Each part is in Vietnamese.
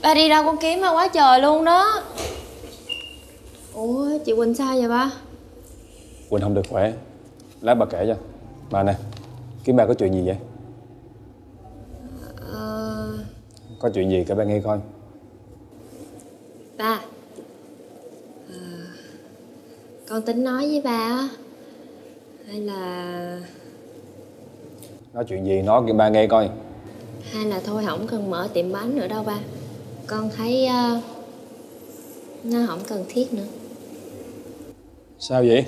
Ba đi đâu con kiếm mà quá trời luôn đó. Ủa chị Quỳnh sao vậy ba? Quỳnh không được khỏe. Lát bà kể cho. Bà nè, kiếm ba có chuyện gì vậy? Có chuyện gì kể ba nghe coi. Ba, con tính nói với ba á. Hay là Nói chuyện gì nói kêu ba nghe coi. Hay là thôi không cần mở tiệm bánh nữa đâu ba. Con thấy nó không cần thiết nữa. Sao vậy?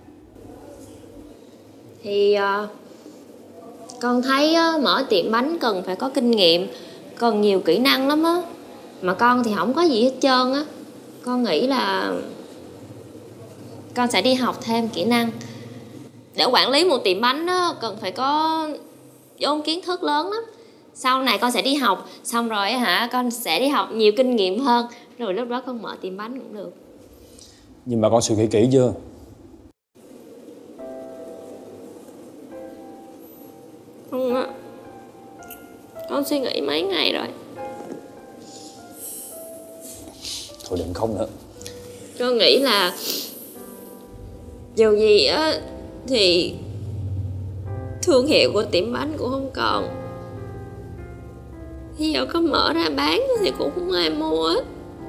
Thì con thấy mở tiệm bánh cần phải có kinh nghiệm, cần nhiều kỹ năng lắm á. Mà con thì không có gì hết trơn á. Con nghĩ là con sẽ đi học thêm kỹ năng. Để quản lý một tiệm bánh đó cần phải có vốn kiến thức lớn lắm. Sau này con sẽ đi học, xong rồi con sẽ đi học nhiều kinh nghiệm hơn. Rồi lúc đó con mở tiệm bánh cũng được. Nhưng mà con suy nghĩ kỹ chưa? Không á. Con suy nghĩ mấy ngày rồi. Thôi đừng khóc nữa. Con nghĩ là dù gì á thì thương hiệu của tiệm bánh cũng không còn. Bây giờ có mở ra bán thì cũng không ai mua á.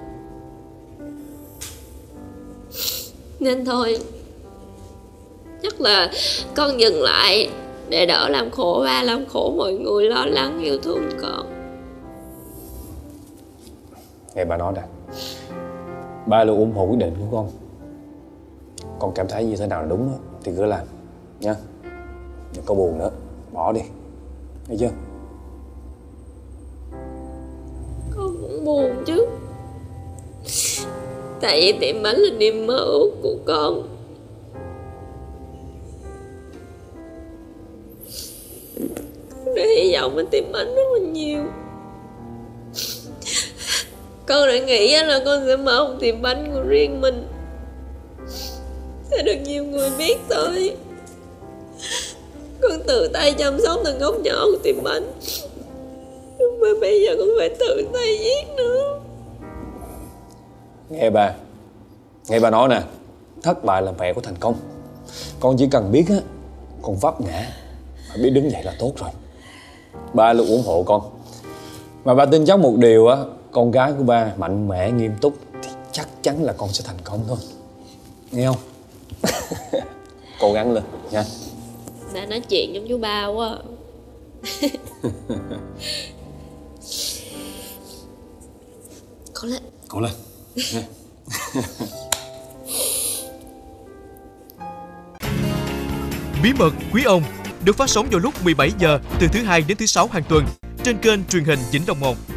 Nên thôi, chắc là con dừng lại để đỡ làm khổ ba, làm khổ mọi người lo lắng yêu thương con. Nghe bà nói nè, ba luôn ủng hộ quyết định của con. Con cảm thấy như thế nào là đúng đó, thì cứ làm nha. Đừng có buồn nữa, bỏ đi, nghe chưa? Con cũng buồn chứ. Tại vì tiệm bánh là niềm mơ ước của con. Con đã hy vọng bên tiệm bánh rất là nhiều. Con đã nghĩ là con sẽ mở một tiệm bánh của riêng mình, sẽ được nhiều người biết thôi. Con tự tay chăm sóc từng góc nhỏ của tiệm bánh, mà bây giờ con phải tự tay viết nữa. Nghe bà nói nè, thất bại là mẹ của thành công. Con chỉ cần biết á, con vấp ngã mà biết đứng dậy là tốt rồi. Ba luôn ủng hộ con. Mà ba tin chắc một điều á, con gái của ba mạnh mẽ nghiêm túc thì chắc chắn là con sẽ thành công thôi. Nghe không? Cố gắng lên nha. Ba nói chuyện giống chú ba quá. Cố lên. Cố lên. Bí mật Quý Ông được phát sóng vào lúc 17 giờ từ thứ Hai đến thứ Sáu hàng tuần trên kênh truyền hình Vĩnh Long 1.